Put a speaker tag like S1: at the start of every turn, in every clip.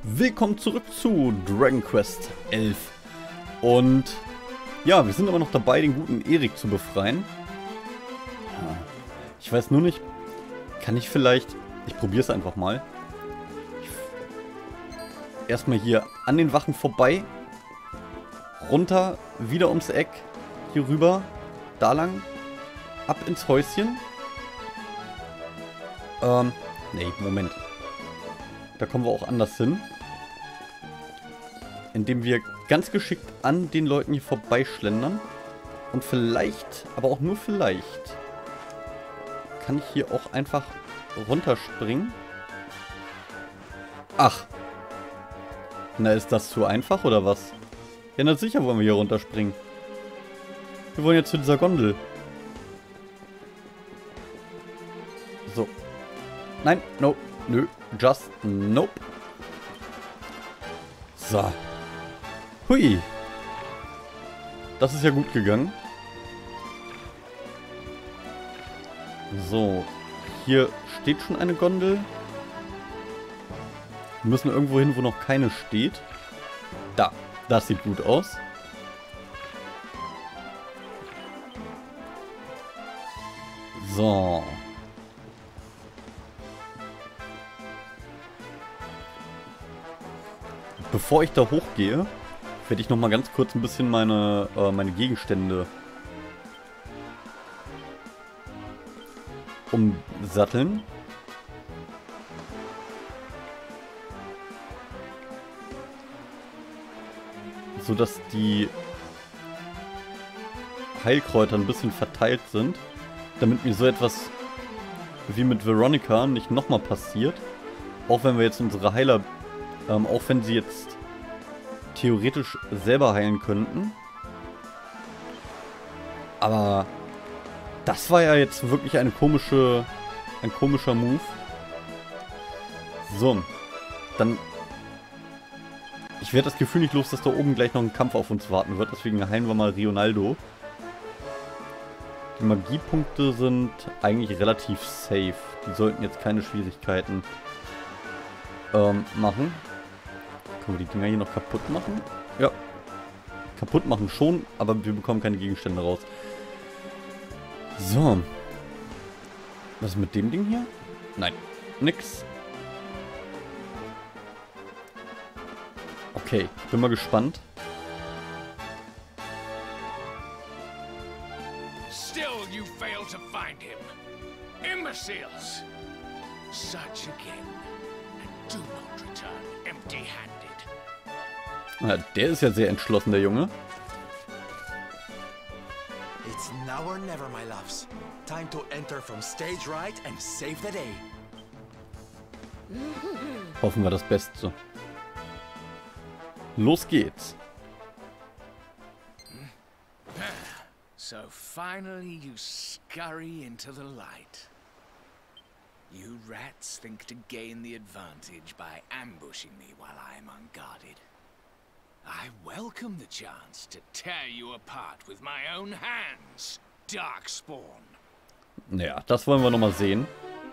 S1: Willkommen zurück zu Dragon Quest 11. Und ja, wir sind aber noch dabei, den guten Erik zu befreien. Ich weiß nur nicht, kann ich vielleicht... Ich probiere es einfach mal. Erstmal hier an den Wachen vorbei. Runter, wieder ums Eck. Hier rüber. Da lang. Ab ins Häuschen. Nee, Moment. Da kommen wir auch anders hin. Indem wir ganz geschickt an den Leuten hier vorbeischlendern. Und vielleicht, aber auch nur vielleicht, kann ich hier auch einfach runterspringen. Ach. Na, ist das zu einfach oder was? Ja, na sicher wollen wir hier runterspringen. Wir wollen jetzt zu dieser Gondel. So. Nein, no, nö, just nope. So. Hui. Das ist ja gut gegangen. So. Hier steht schon eine Gondel. Wir müssen irgendwo hin, wo noch keine steht. Da. Das sieht gut aus. So. Bevor ich da hochgehe, werde ich noch mal ganz kurz ein bisschen meine Gegenstände umsatteln. So dass die Heilkräuter ein bisschen verteilt sind. Damit mir so etwas wie mit Veronica nicht nochmal passiert. Auch wenn wir jetzt unsere Heiler... auch wenn sie jetzt theoretisch selber heilen könnten. Aber das war ja jetzt wirklich ein komischer Move. So, dann... Ich werde das Gefühl nicht los, dass da oben gleich noch ein Kampf auf uns warten wird. Deswegen heilen wir mal Rionaldo. Die Magiepunkte sind eigentlich relativ safe. Die sollten jetzt keine Schwierigkeiten machen. Können wir die Dinger hier noch kaputt machen? Ja. Kaputt machen schon, aber wir bekommen keine Gegenstände raus. So. Was ist mit dem Ding hier? Nein. Nix. Okay, bin mal gespannt.
S2: Still you fail to find him. Imbeciles. Search again and do not return empty-handed.
S1: Ja, der ist ja sehr entschlossen, der Junge.
S3: It's now or never, my loves. Time to enter from stage right and save the day.
S1: Hoffen wir das Beste. Los geht's.
S2: So finally you scurry into the light. You rats think to gain the advantage by ambushing me while I am unguarded. I welcome the chance to tear you apart with my own hands, Darkspawn.
S1: Naja, das wollen wir nochmal sehen.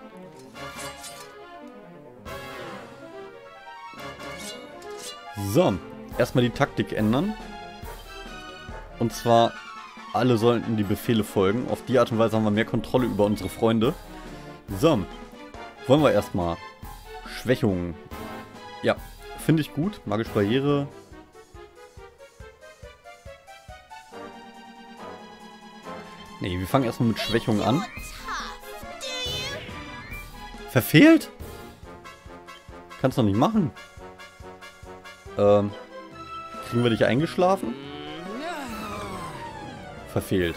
S1: So, erstmal die Taktik ändern. Und zwar, alle sollten die Befehle folgen. Auf die Art und Weise haben wir mehr Kontrolle über unsere Freunde. So, wollen wir erstmal Schwächungen. Ja, finde ich gut. Magische Barriere. Nee, wir fangen erstmal mit Schwächungen an. Verfehlt? Kannst doch nicht machen. Kriegen wir dich eingeschlafen? Verfehlt.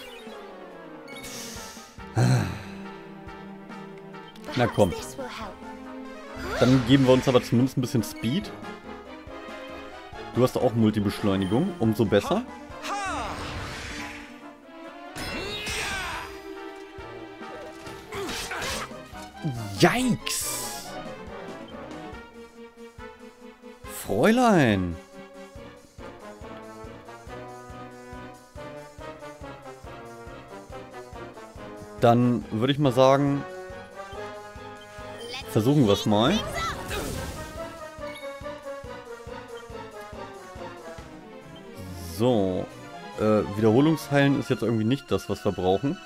S1: Na komm. Dann geben wir uns aber zumindest ein bisschen Speed. Du hast auch Multibeschleunigung. Umso besser. Yikes! Fräulein! Dann würde ich mal sagen, versuchen wir es mal. So. Wiederholungsheilen ist jetzt irgendwie nicht das, was wir brauchen.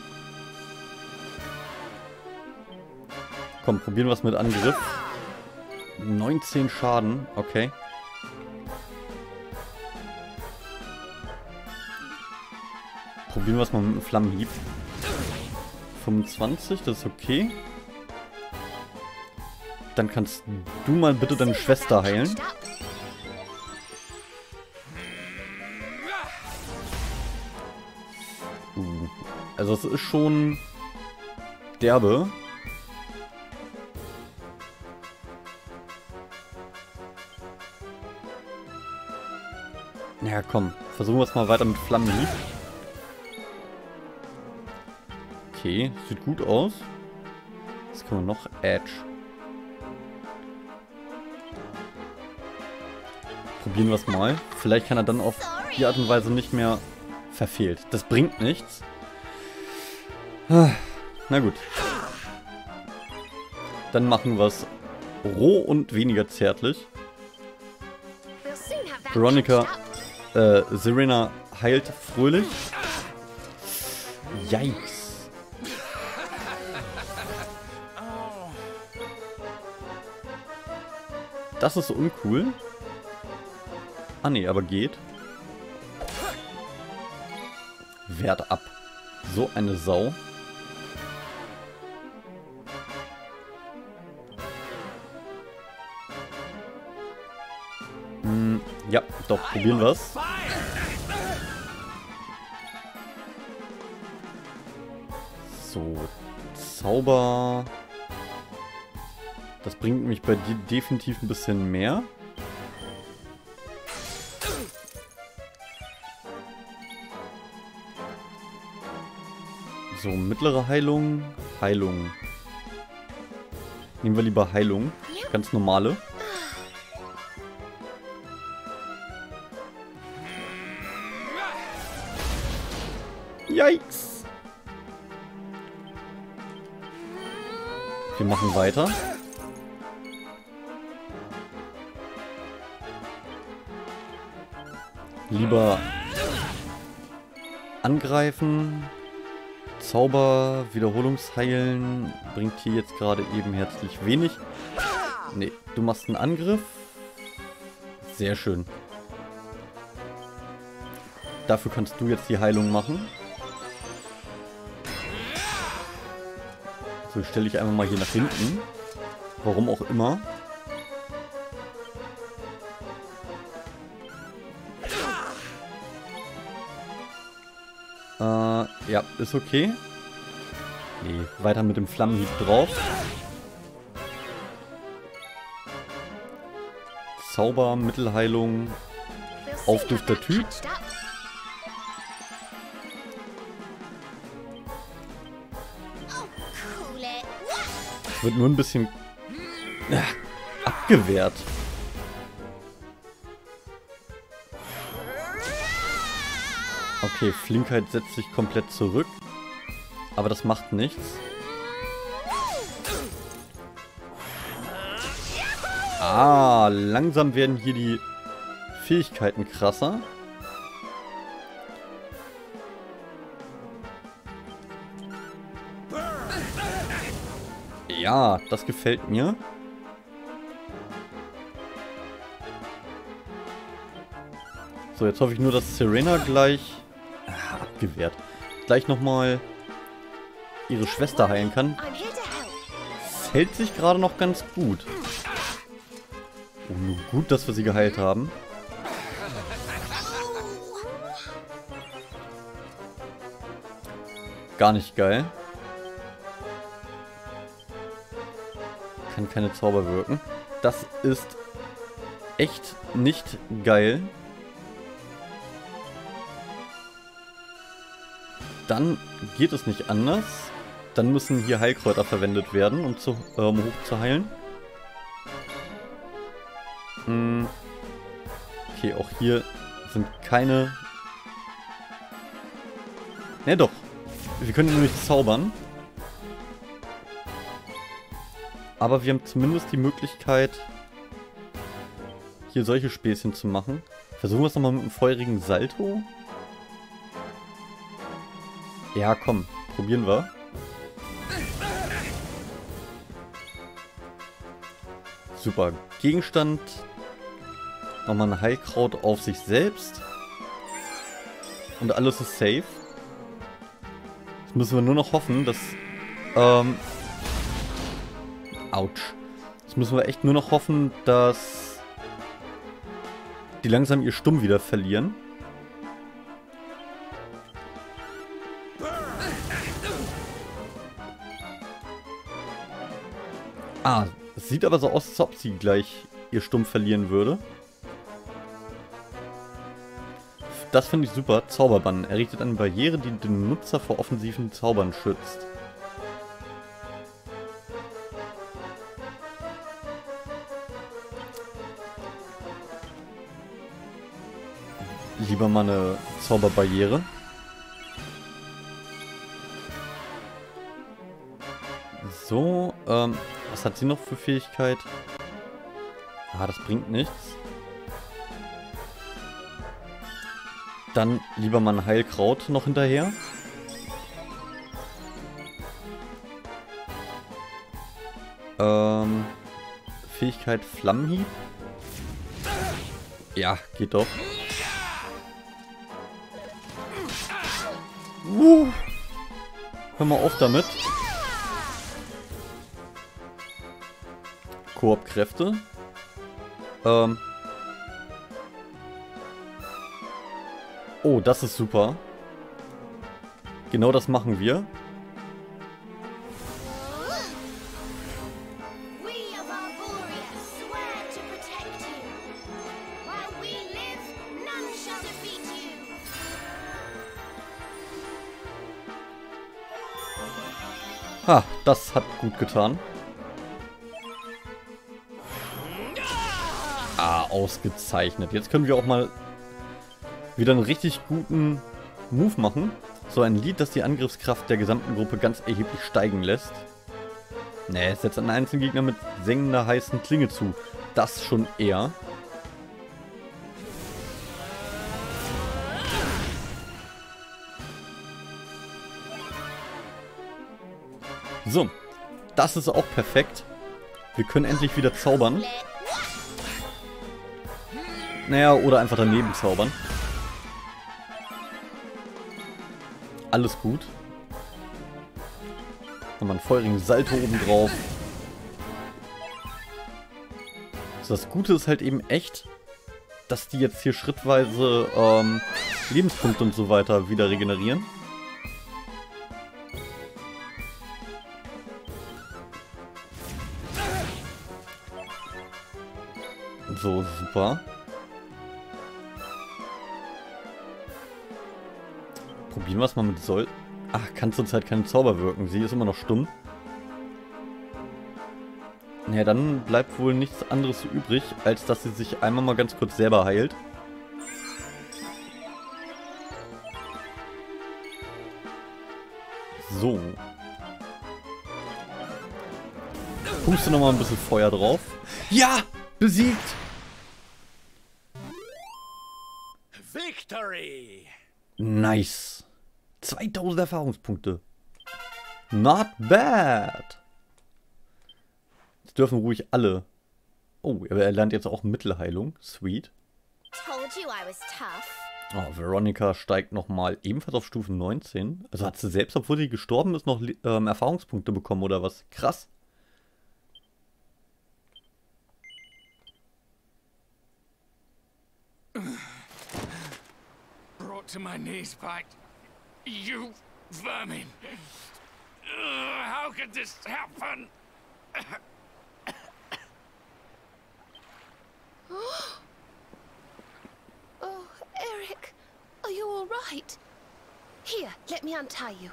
S1: Komm, probieren wir es mit Angriff. 19 Schaden, okay. Probieren wir es mal mit einem Flammenhieb. 25, das ist okay. Dann kannst du mal bitte deine Schwester heilen. Also es ist schon derbe. Ja, komm. Versuchen wir es mal weiter mit Flammenhieb. Okay, sieht gut aus. Was können wir noch? Edge. Probieren wir es mal. Vielleicht kann er dann auf die Art und Weise nicht mehr verfehlt. Das bringt nichts. Na gut. Dann machen wir es roh und weniger zärtlich. Veronica, Serena heilt fröhlich. Yikes. Das ist uncool. Ah ne, aber geht. Wert ab. So eine Sau. Ja, doch, probieren wir es. So, Zauber. Das bringt mich bei dir definitiv ein bisschen mehr. So, mittlere Heilung. Heilung. Nehmen wir lieber Heilung. Ganz normale. Yikes. Wir machen weiter. Lieber angreifen. Zauber, Wiederholungsheilen bringt hier jetzt gerade eben herzlich wenig. Nee, du machst einen Angriff. Sehr schön. Dafür kannst du jetzt die Heilung machen. So, stelle ich einmal mal hier nach hinten. Warum auch immer. Ja, ist okay. Nee, weiter mit dem Flammenhieb drauf. Zauber, Mittelheilung. Aufdufter Typ. Wird nur ein bisschen abgewehrt. Okay, Flinkheit setzt sich komplett zurück. Aber das macht nichts. Ah, langsam werden hier die Fähigkeiten krasser. Ja, das gefällt mir. So, jetzt hoffe ich nur, dass Serena gleich abgewehrt. Gleich nochmal ihre Schwester heilen kann. Es hält sich gerade noch ganz gut. Oh, nur gut, dass wir sie geheilt haben. Gar nicht geil. Kann keine Zauber wirken. Das ist echt nicht geil. Dann geht es nicht anders. Dann müssen hier Heilkräuter verwendet werden, um hoch zu heilen. Okay, auch hier sind keine... Ne, doch. Wir können nämlich zaubern. Aber wir haben zumindest die Möglichkeit, hier solche Späßchen zu machen. Versuchen wir es nochmal mit einem feurigen Salto. Ja, komm. Probieren wir. Super. Gegenstand. Nochmal ein Heilkraut auf sich selbst. Und alles ist safe. Jetzt müssen wir nur noch hoffen, dass... Autsch. Jetzt müssen wir echt nur noch hoffen, dass... die langsam ihr Stumm wieder verlieren. Ah, es sieht aber so aus, als ob sie gleich ihr Stumm verlieren würde. Das finde ich super. Zauberbann. Errichtet eine Barriere, die den Nutzer vor offensiven Zaubern schützt. Lieber mal eine Zauberbarriere. So, was hat sie noch für Fähigkeit? Ah, das bringt nichts. Dann lieber mal ein Heilkraut noch hinterher. Fähigkeit Flammenhieb. Ja, geht doch. Hör mal auf damit. Koop-Kräfte. Oh, das ist super. Genau das machen wir. Ah, das hat gut getan. Ah, ausgezeichnet. Jetzt können wir auch mal wieder einen richtig guten Move machen. So ein Lied, das die Angriffskraft der gesamten Gruppe ganz erheblich steigen lässt. Ne, es setzt einen einzelnen Gegner mit sengender heißen Klinge zu. Das schon eher. So, das ist auch perfekt. Wir können endlich wieder zaubern. Naja, oder einfach daneben zaubern. Alles gut. Nochmal einen feurigen Salto oben drauf. So, das Gute ist halt eben echt, dass die jetzt hier schrittweise Lebenspunkte und so weiter wieder regenerieren. So, super. Probieren wir es mal mit Soll. Ach, kann zurzeit keine Zauber wirken. Sie ist immer noch stumm. Naja, dann bleibt wohl nichts anderes übrig, als dass sie sich einmal mal ganz kurz selber heilt. So. Puste nochmal ein bisschen Feuer drauf. Ja! Besiegt!
S2: Victory!
S1: Nice. 2000 Erfahrungspunkte. Not bad. Jetzt dürfen ruhig alle. Oh, er lernt jetzt auch Mittelheilung. Sweet.
S4: Told you I was tough.
S1: Oh, Veronica steigt nochmal ebenfalls auf Stufe 19. Also hat sie selbst, obwohl sie gestorben ist, noch Erfahrungspunkte bekommen oder was? Krass.
S2: Brought to my knees by you vermin. How could this happen?
S4: Oh, Eric, are you all right? Here, let me untie you.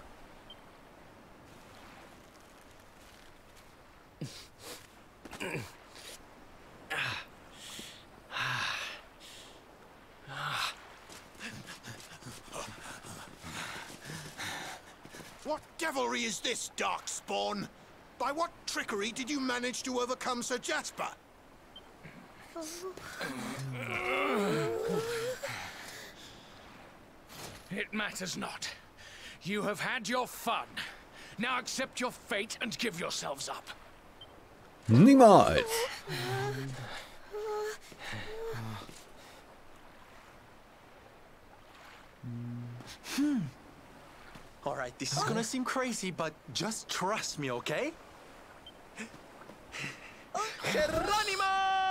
S3: What devilry is this, Darkspawn? By what trickery did you manage to overcome Sir Jasper?
S2: It matters not. You have had your fun. Now accept your fate and give yourselves up.
S1: Niemals.
S3: Alright, this is gonna seem crazy, but just trust me, okay? Geronimo!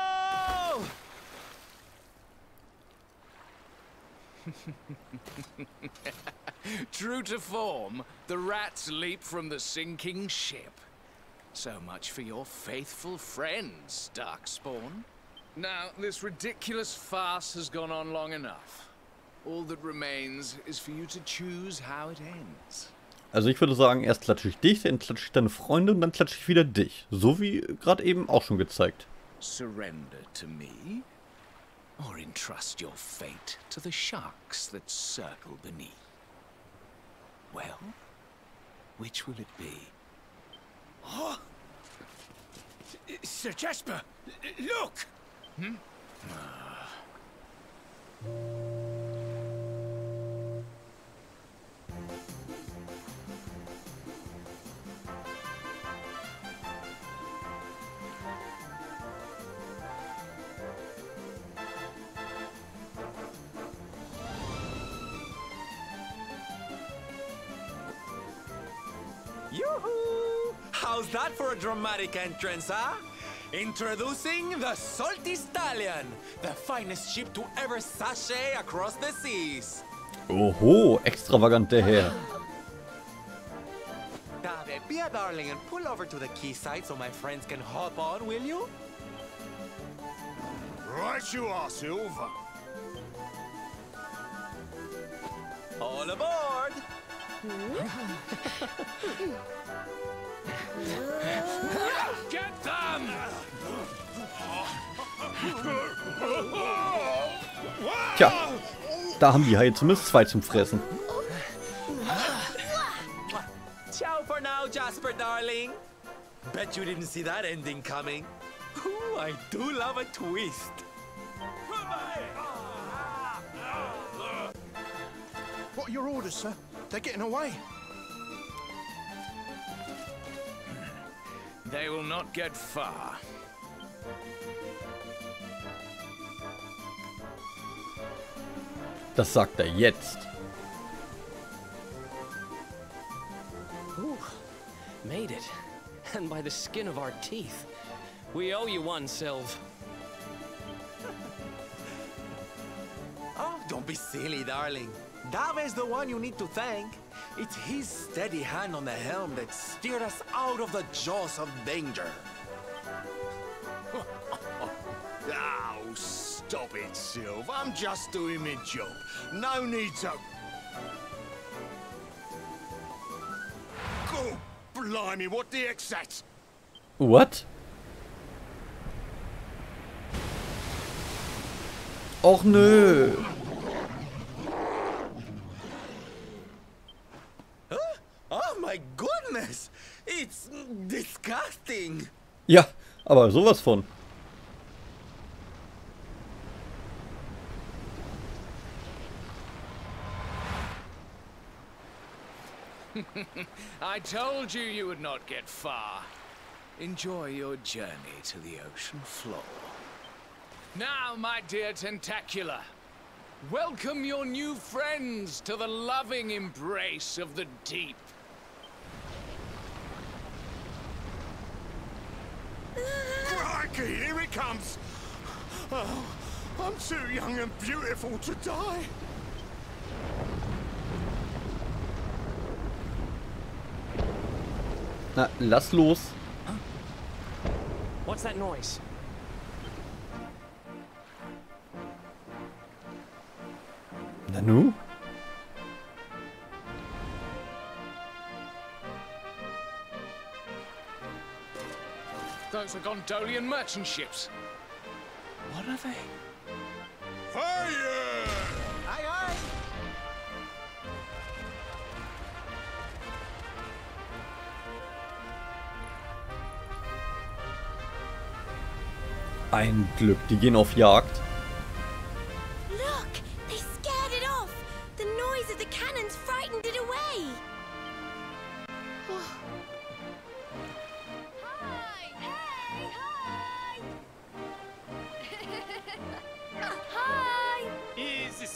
S2: True to form, the rats leap from the sinking ship. So much for your faithful friends, Darkspawn. Now, this ridiculous farce has gone on long enough. All that remains is for you to choose how it ends.
S1: Also ich würde sagen, erst klatsche ich dich, dann klatsche ich deine Freunde und dann klatsche ich wieder dich. So wie gerade eben auch schon gezeigt.
S2: Surrender to me, or entrust your fate to the sharks that circle beneath. Well, which will it be? Oh! Sir Jasper, look!
S3: Yoo-hoo! How's that for a dramatic entrance, huh? Introducing the Salty Stallion, the finest ship to ever sashay across the seas.
S1: Oho, extravagant der Herr.
S3: David, be a darling and pull over to the quayside so my friends can hop on, will you?
S5: Right you are, Silver.
S3: All aboard!
S2: Get them!
S1: Tja, da haben die Haie zumindest zwei zum Fressen.
S3: Ciao for now, Jasper, darling. Bet you didn't see that ending coming. Ooh, I do love a twist.
S5: What are your orders, sir? They're getting away.
S2: They will not get far.
S1: Das sagt er jetzt.
S6: Ooh, made it. And by the skin of our teeth. We owe you one, Sylve.
S3: Oh, don't be silly, darling. Dave's the one you need to thank. It's his steady hand on the helm that steered us out of the jaws of danger.
S5: Oh, stop it, Sylv. I'm just doing my job. No need to... Oh, blimey, what the heck's that?
S1: What? Och nö.
S3: Oh my goodness! It's disgusting!
S1: Ja, aber sowas von.
S2: I told you you would not get far. Enjoy your journey to the ocean floor. Now, my dear Tentacular, welcome your new friends to the loving embrace of the deep.
S5: Crikey, here it comes! Oh, I'm too young and beautiful to die.
S1: Na, lass los.
S6: What's that noise?
S1: Nanu?
S2: Those are Gondolian merchant ships. What are they?
S5: Fire!
S3: Aye, aye!
S1: Ein Glück, die gehen auf Jagd.
S4: Look!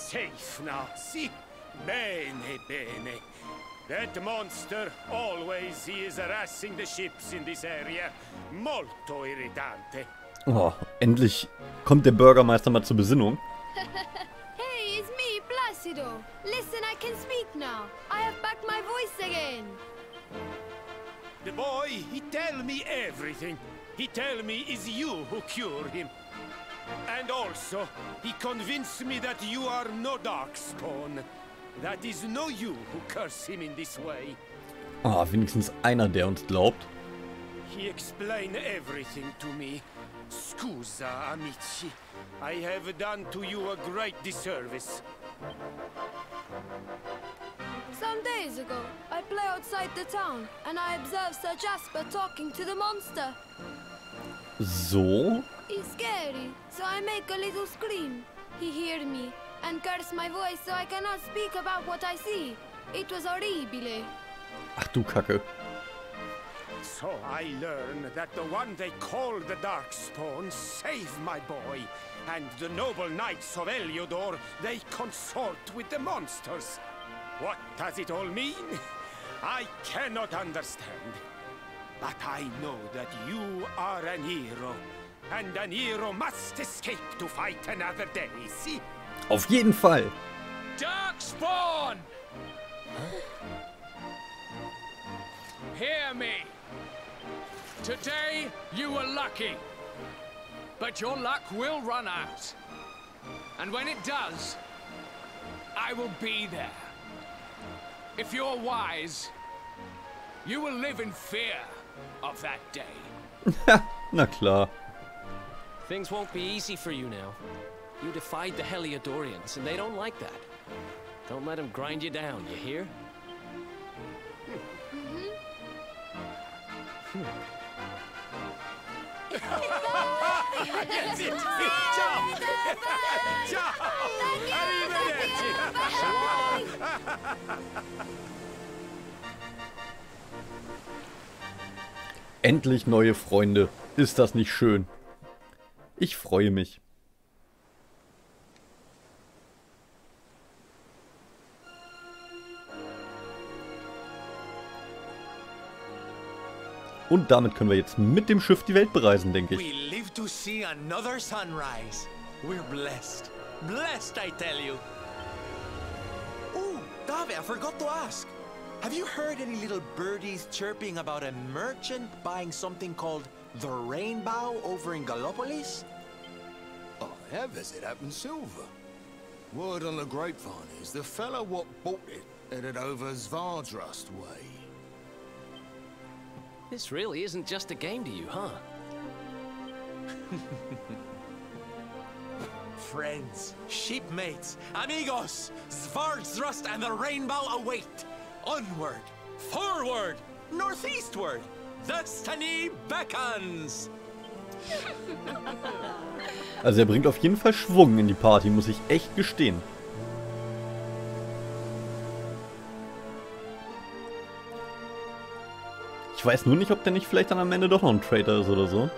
S5: safe now, see? Bene, bene. That monster always is harassing the ships in this area. Molto irritante.
S1: Oh, endlich kommt der Bürgermeister mal zur Besinnung.
S4: Hey, it's me, Placido. Listen, I can speak now. I have back my voice again.
S5: The boy, he tell me everything. He tell me it's you who cure him. And also, he convinced me that you are no Darkspawn. That is no you who curse him in this way.
S1: Ah, wenigstens einer, der uns glaubt.
S5: He explained everything to me. Scusa, amici. I have done to you a great disservice.
S4: Some days ago, I play outside the town, and I observed Sir Jasper talking to the monster.
S1: So?
S4: He's scary, so I make a little scream. He hear me, and curse my voice so I cannot speak about what I see. It was horribile.
S1: Ach du Kacke.
S5: So I learned that the one they call the Darkspawn saved my boy, and the noble knights of Heliodor, they consort with the monsters. What does it all mean? I cannot understand. But I know that you are an hero, and an hero must escape to fight another day, see?
S1: Auf jeden Fall.
S2: Darkspawn! Hear me. Today you were lucky, but your luck will run out. And when it does, I will be there. If you're wise, you will live in fear of that day.
S1: Na klar.
S6: Things won't be easy for you now. You defied the Heliodorians, and they don't like that. Don't let them grind you down, you hear?
S5: That's it! Ciao! Ciao! Arrivederci!
S1: Endlich neue Freunde. Ist das nicht schön? Ich freue mich. Und damit können wir jetzt mit dem Schiff die Welt bereisen, denke ich.
S3: We live to see another sunrise. We're blessed. Blessed, I tell you. Oh, Dave, I forgot to ask. Have you heard any little birdies chirping about a merchant buying something called the Rainbow over in Gallopolis?
S7: I have as it happens, Silver. Word on the grapevine is the fella what bought it headed over Svardrust way.
S6: This really isn't just a game to you, huh?
S3: Friends, shipmates, amigos, Svardrust and the Rainbow await. Onward, forward, northeastward. Destiny beckons.
S1: Also er bringt auf jeden Fall Schwung in die Party, muss ich echt gestehen. Ich weiß nur nicht, ob der nicht vielleicht dann am Ende doch noch ein Traitor ist oder so.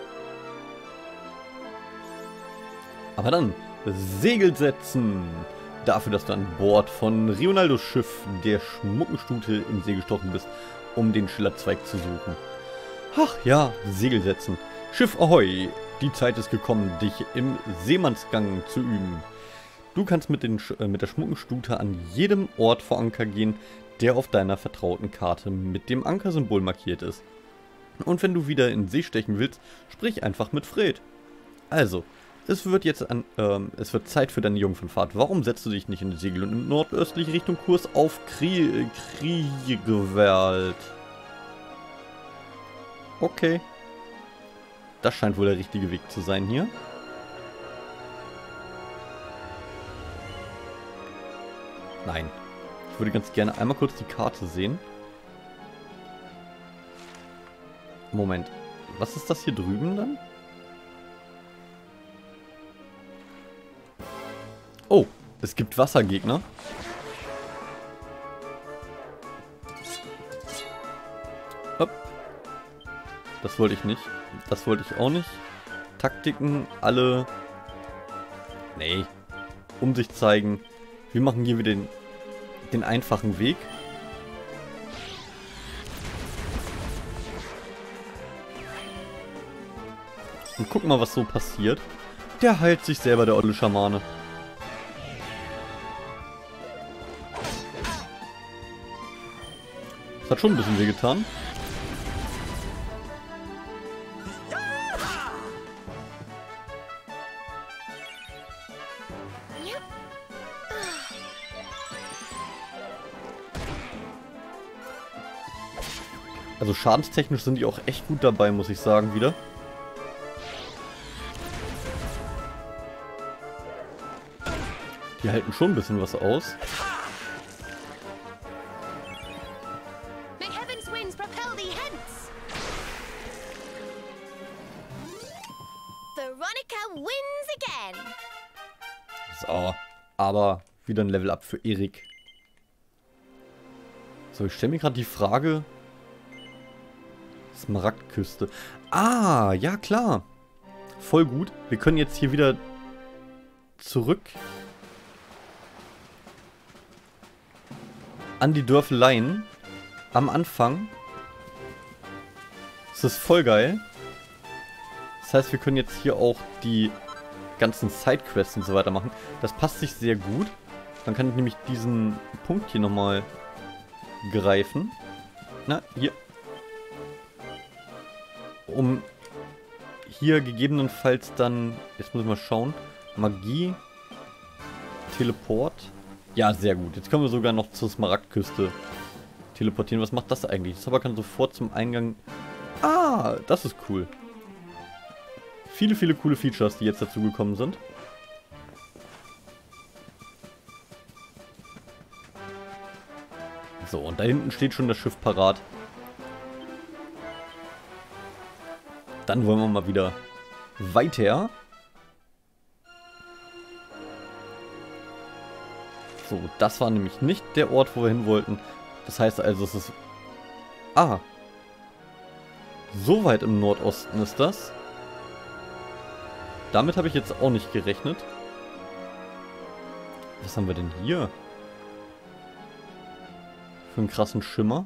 S1: Aber dann, Segel setzen! Dafür, dass du an Bord von Rionaldos Schiff, der Schmuckenstute, in See gestochen bist, um den Schillerzweig zu suchen. Ach ja, Segel setzen. Schiff Ahoi! Die Zeit ist gekommen, dich im Seemannsgang zu üben. Du kannst mit der Schmuckenstute an jedem Ort vor Anker gehen, der auf deiner vertrauten Karte mit dem Ankersymbol markiert ist. Und wenn du wieder in See stechen willst, sprich einfach mit Fred. Also, es wird Zeit für deine Jungfernfahrt. Warum setzt du dich nicht in die Segel und in nordöstliche Richtung Kurs auf Kriegewald? Okay. Das scheint wohl der richtige Weg zu sein hier. Nein. Ich würde ganz gerne einmal kurz die Karte sehen. Moment. Was ist das hier drüben dann? Oh, es gibt Wassergegner. Hopp. Das wollte ich nicht. Das wollte ich auch nicht. Taktiken, alle... Nee. um sich zeigen. Wir machen hier wieder den einfachen Weg. Und gucken mal, was so passiert. Der heilt sich selber, der olle Schamane. Das hat schon ein bisschen wehgetan. Also schadenstechnisch sind die auch echt gut dabei, muss ich sagen, wieder. Die halten schon ein bisschen was aus. So, aber wieder ein Level-Up für Erik. So, ich stelle mir gerade die Frage... Smaragdküste. Ah, ja klar. Voll gut. Wir können jetzt hier wieder zurück an die Dörfeleien. Am Anfang. Das ist voll geil. Das heißt, wir können jetzt hier auch die ganzen Sidequests und so weiter machen. Das passt sich sehr gut. Dann kann ich nämlich diesen Punkt hier nochmal greifen. Na, hier. Um hier gegebenenfalls dann, jetzt muss ich mal schauen, Magie, Teleport. Ja, sehr gut. Jetzt können wir sogar noch zur Smaragdküste teleportieren. Was macht das eigentlich? Das aber kann sofort zum Eingang... Ah, das ist cool. Viele, viele coole Features, die jetzt dazugekommen sind. So, und da hinten steht schon das Schiff parat. Dann wollen wir mal wieder weiter. So, das war nämlich nicht der Ort, wo wir hin wollten. Das heißt also, es ist... Ah. So weit im Nordosten ist das. Damit habe ich jetzt auch nicht gerechnet. Was haben wir denn hier? Für einen krassen Schimmer.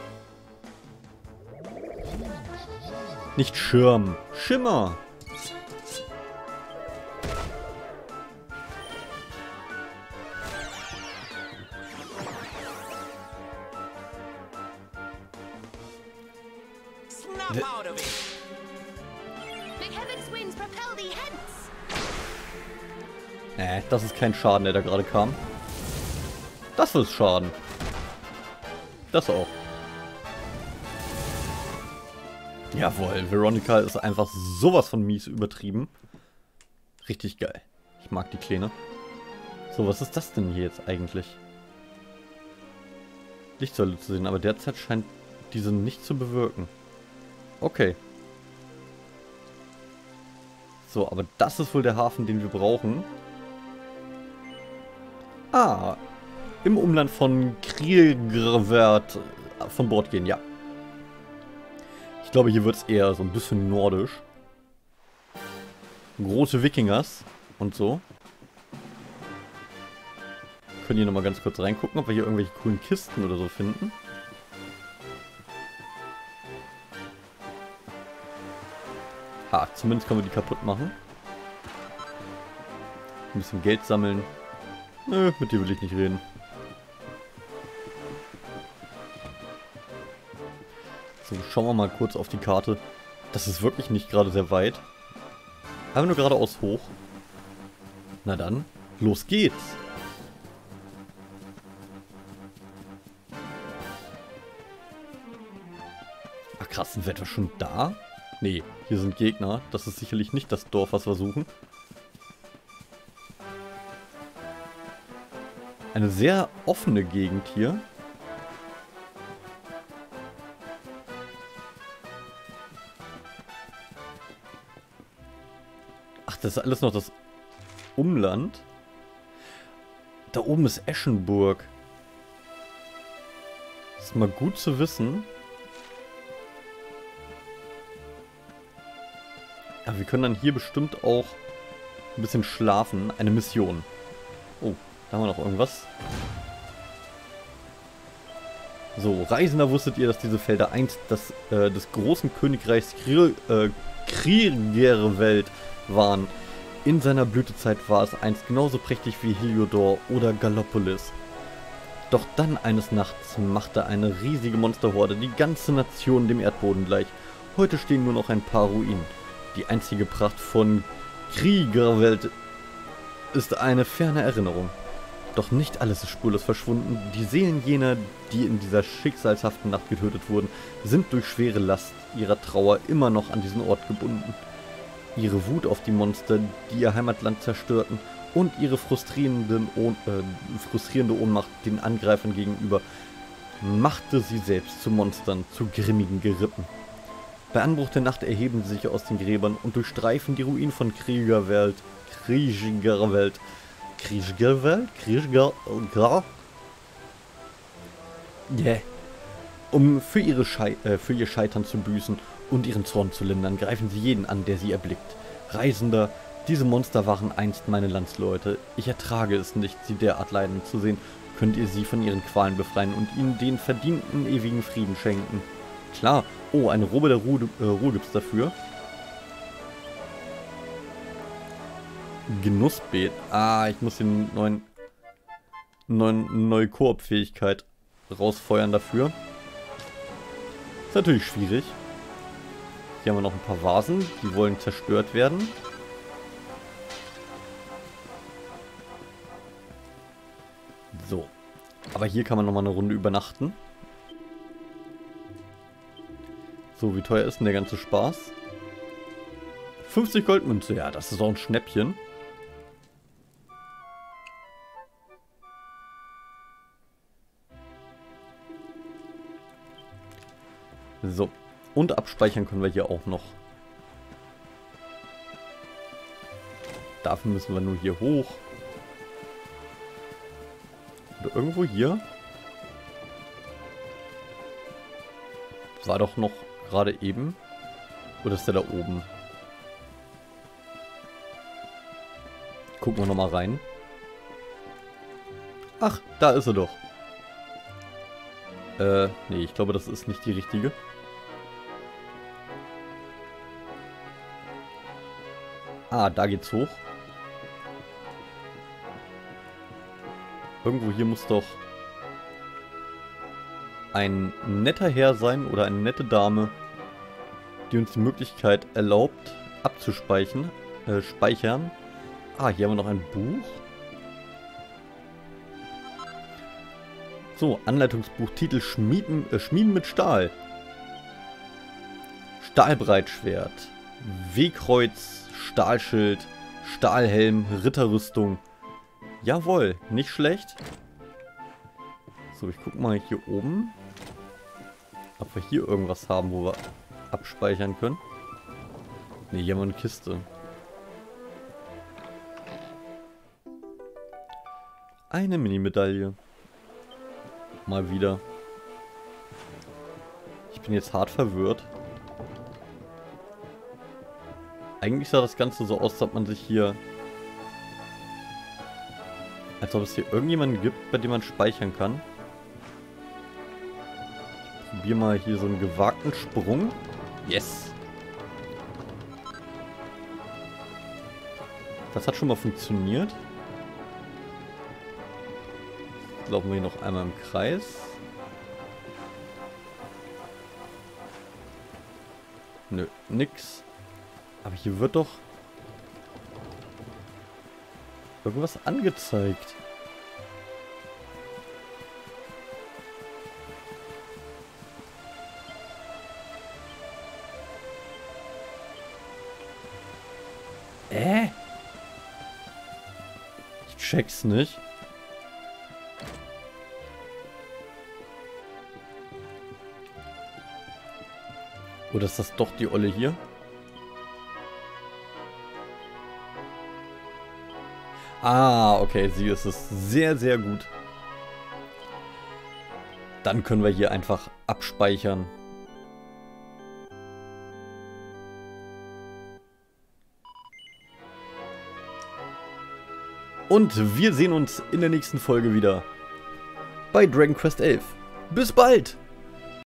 S1: Nicht Schirm. Schimmer. Das ist kein Schaden, der da gerade kam. Das ist Schaden. Das auch. Jawohl, Veronica ist einfach sowas von mies übertrieben. Richtig geil. Ich mag die Kleine. So, was ist das denn hier jetzt eigentlich? Lichtsäule zu sehen, aber derzeit scheint diese nicht zu bewirken. Okay. So, aber das ist wohl der Hafen, den wir brauchen. Ah, im Umland von Krielgrvert von Bord gehen, ja. Ich glaube, hier wird es eher so ein bisschen nordisch. Große Wikingers und so. Können hier nochmal ganz kurz reingucken, ob wir hier irgendwelche coolen Kisten oder so finden. Ha, zumindest können wir die kaputt machen. Ein bisschen Geld sammeln. Nö, mit dir will ich nicht reden. So, schauen wir mal kurz auf die Karte. Das ist wirklich nicht gerade sehr weit. Haben wir nur geradeaus hoch. Na dann, los geht's. Ach krass, sind wir etwa schon da? Nee, hier sind Gegner. Das ist sicherlich nicht das Dorf, was wir suchen. Eine sehr offene Gegend hier. Ach, das ist alles noch das Umland. Da oben ist Eschenburg. Das ist mal gut zu wissen. Ja, wir können dann hier bestimmt auch ein bisschen schlafen. Eine Mission. Da haben wir noch irgendwas. So, Reisender, wusstet ihr, dass diese Felder einst des großen Königreichs Kriegerwelt waren? In seiner Blütezeit war es einst genauso prächtig wie Heliodor oder Gallopolis. Doch dann eines Nachts machte eine riesige Monsterhorde die ganze Nation dem Erdboden gleich. Heute stehen nur noch ein paar Ruinen. Die einzige Pracht von Kriegerwelt ist eine ferne Erinnerung. Doch nicht alles ist spurlos verschwunden. Die Seelen jener, die in dieser schicksalshaften Nacht getötet wurden, sind durch schwere Last ihrer Trauer immer noch an diesen Ort gebunden. Ihre Wut auf die Monster, die ihr Heimatland zerstörten, und ihre frustrierende Ohnmacht den Angreifern gegenüber machte sie selbst zu Monstern, zu grimmigen Gerippen. Bei Anbruch der Nacht erheben sie sich aus den Gräbern und durchstreifen die Ruinen von Kriegerwelt. Um für ihr Scheitern zu büßen und ihren Zorn zu lindern, greifen sie jeden an, der sie erblickt. Reisender, diese Monster waren einst meine Landsleute. Ich ertrage es nicht, sie derart leiden zu sehen. Könnt ihr sie von ihren Qualen befreien und ihnen den verdienten ewigen Frieden schenken? Klar. Oh, eine Robe der Ruhe gibt's dafür. Genussbeet. Ah, ich muss den neue Koop-Fähigkeit rausfeuern dafür. Ist natürlich schwierig. Hier haben wir noch ein paar Vasen, die wollen zerstört werden. So. Aber hier kann man nochmal eine Runde übernachten. So, wie teuer ist denn der ganze Spaß? 50 Goldmünze, ja, das ist auch ein Schnäppchen. So, und abspeichern können wir hier auch noch. Dafür müssen wir nur hier hoch. Oder irgendwo hier. War doch noch gerade eben. Oder ist der da oben? Gucken wir nochmal rein. Ach, da ist er doch. Nee, ich glaube, das ist nicht die richtige. Ah, da geht's hoch. Irgendwo hier muss doch ein netter Herr sein oder eine nette Dame, die uns die Möglichkeit erlaubt, abzuspeichern. Speichern. Ah, hier haben wir noch ein Buch. So, Anleitungsbuch, Titel Schmieden mit Stahl. Stahlbreitschwert. Wehkreuz, Stahlschild, Stahlhelm, Ritterrüstung. Jawohl, nicht schlecht. So, ich guck mal hier oben, ob wir hier irgendwas haben, wo wir abspeichern können. Ne, hier haben wir eine Kiste. Eine Mini-Medaille. Mal wieder. Ich bin jetzt hart verwirrt. Eigentlich sah das Ganze so aus, als ob man sich hier... Als ob es hier irgendjemanden gibt, bei dem man speichern kann. Ich probiere mal hier so einen gewagten Sprung. Yes! Das hat schon mal funktioniert. Jetzt laufen wir hier noch einmal im Kreis. Nö, nix. Aber hier wird doch irgendwas angezeigt. Ich check's nicht. Oder ist das doch die Olle hier? Ah, okay, sie ist es. Sehr, sehr gut. Dann können wir hier einfach abspeichern. Und wir sehen uns in der nächsten Folge wieder bei Dragon Quest 11. Bis bald!